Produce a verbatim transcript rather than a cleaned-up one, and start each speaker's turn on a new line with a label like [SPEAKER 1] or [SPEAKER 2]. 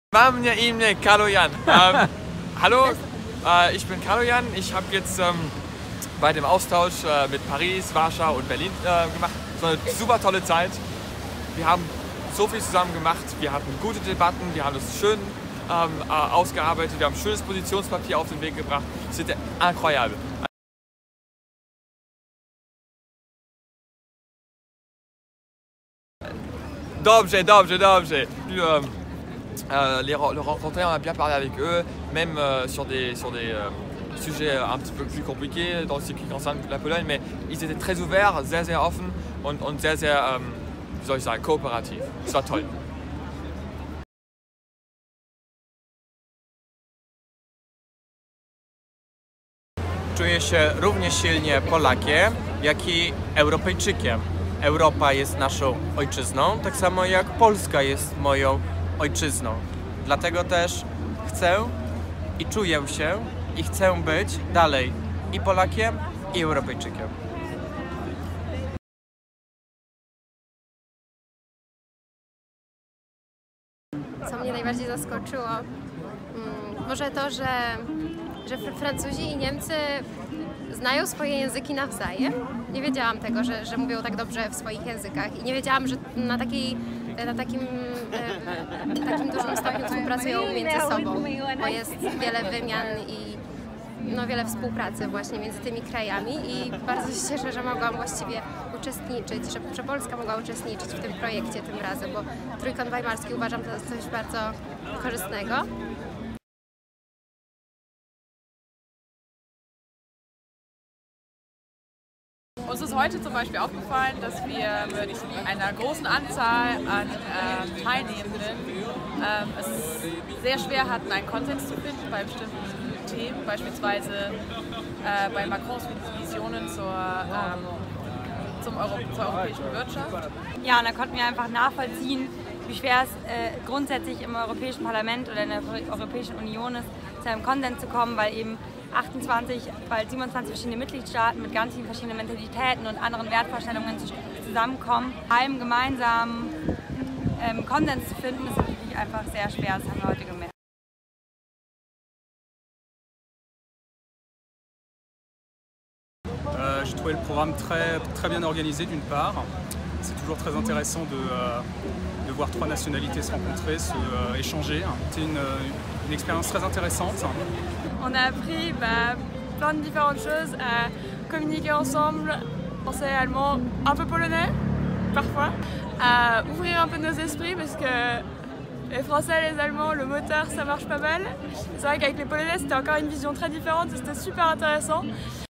[SPEAKER 1] Mam na imię Kaloyan. Ähm, hallo, äh, ich bin Kaloyan. Ich habe jetzt ähm, bei dem Austausch äh, mit Paris, Warschau und Berlin äh, gemacht. Es war eine super tolle Zeit. Wir haben so viel zusammen gemacht. Wir hatten gute Debatten, wir haben es schön ähm, äh, ausgearbeitet, wir haben ein schönes Positionspapier auf den Weg gebracht. C'était incroyable. Dobrze, dobrze, dobrze. Euh, euh, les, le rencontrer, on a bien parlé avec eux, même euh, sur des, sur des euh, sujets un petit peu plus compliqués dans ce qui concerne la Pologne, mais ils étaient très ouverts, sehr, sehr offen und, und sehr, sehr, ähm, wie soll ich sagen, kooperativ. Es war toll.
[SPEAKER 2] Czuję się równie silnie Polakiem, jak i Europejczykiem. Europa jest naszą ojczyzną, tak samo jak Polska jest moją ojczyzną. Dlatego też chcę i czuję się i chcę być dalej i Polakiem, i Europejczykiem.
[SPEAKER 3] Co mnie najbardziej zaskoczyło, hmm, może to, że, że Francuzi i Niemcy znają swoje języki nawzajem. Nie wiedziałam tego, że, że mówią tak dobrze w swoich językach i nie wiedziałam, że na, takiej, na takim, e, takim dużym stopniu współpracują między sobą, bo jest wiele wymian i no, wiele współpracy właśnie między tymi krajami i bardzo się cieszę, że mogłam właściwie uczestniczyć, że, że Polska mogła uczestniczyć w tym projekcie tym razem, bo Trójkąt Weimarski uważam to za coś bardzo korzystnego.
[SPEAKER 4] Uns ist heute zum Beispiel aufgefallen, dass wir mit einer großen Anzahl an ähm, Teilnehmenden ähm, es sehr schwer hatten, einen Konsens zu finden bei bestimmten Themen, beispielsweise äh, bei Macrons Visionen zur, ähm, zum Euro zur europäischen Wirtschaft.
[SPEAKER 5] Ja, und da konnten wir einfach nachvollziehen, wie schwer es äh, grundsätzlich im Europäischen Parlament oder in der Europäischen Union ist, zu einem Konsens zu kommen, weil eben achtundzwanzig, bald siebenundzwanzig verschiedene Mitgliedstaaten mit ganz vielen verschiedenen Mentalitäten und anderen Wertvorstellungen zusammenkommen. Einem gemeinsamen ähm, Konsens zu finden, ist natürlich einfach sehr schwer, das haben wir heute gemerkt.
[SPEAKER 6] Euh, J'ai trouvé le programme très, très bien organisé d'une part. C'est toujours très intéressant de, euh, de voir trois nationalités se rencontrer, se euh, échanger. C'était une, une expérience très intéressante.
[SPEAKER 7] On a appris bah, plein de différentes choses, à communiquer ensemble, français, allemand, un peu polonais parfois, à ouvrir un peu nos esprits parce que les Français, les Allemands, le moteur ça marche pas mal. C'est vrai qu'avec les Polonais c'était encore une vision très différente et c'était super intéressant.